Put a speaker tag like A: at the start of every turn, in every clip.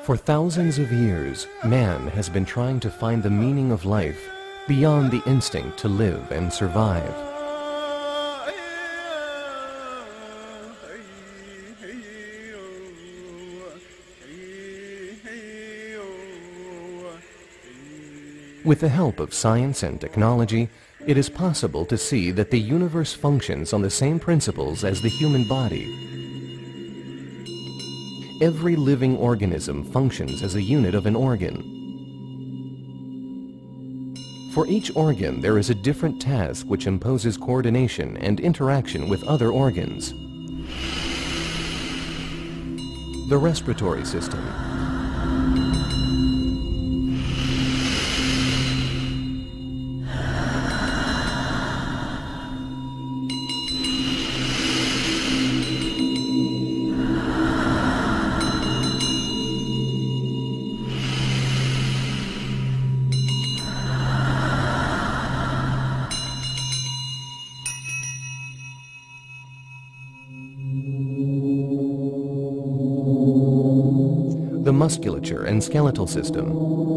A: For thousands of years, man has been trying to find the meaning of life beyond the instinct to live and survive. With the help of science and technology, it is possible to see that the universe functions on the same principles as the human body. Every living organism functions as a unit of an organ. For each organ, there is a different task which imposes coordination and interaction with other organs. The respiratory system. The musculature and skeletal system.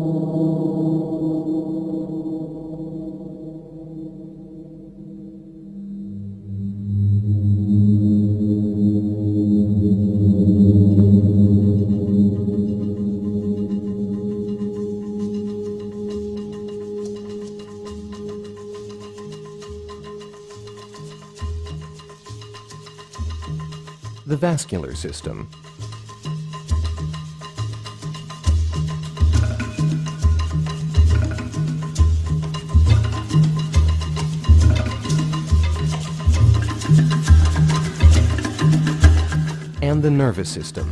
A: The vascular system. And the nervous system.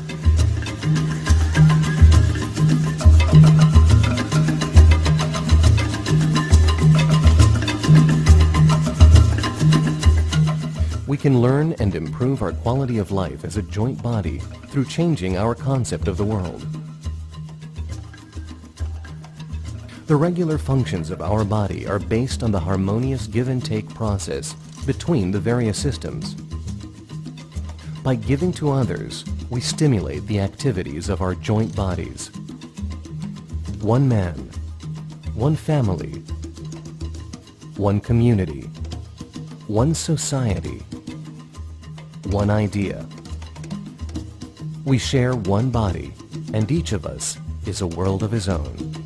A: We can learn and improve our quality of life as a joint body through changing our concept of the world. The regular functions of our body are based on the harmonious give-and-take process between the various systems. By giving to others, we stimulate the activities of our joint bodies. One man, one family, one community, one society, one idea. We share one body, and each of us is a world of his own.